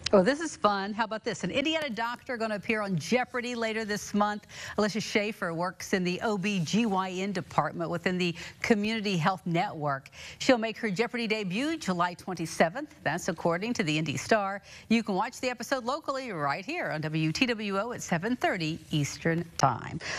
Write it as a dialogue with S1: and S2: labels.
S1: Oh, this is fun. How about this? An Indiana doctor going to appear on Jeopardy later this month. Alicia Schaefer works in the OB/GYN department within the Community Health Network. She'll make her Jeopardy debut July 27th. That's according to the Indy Star. You can watch the episode locally right here on WTWO at 7:30 Eastern Time.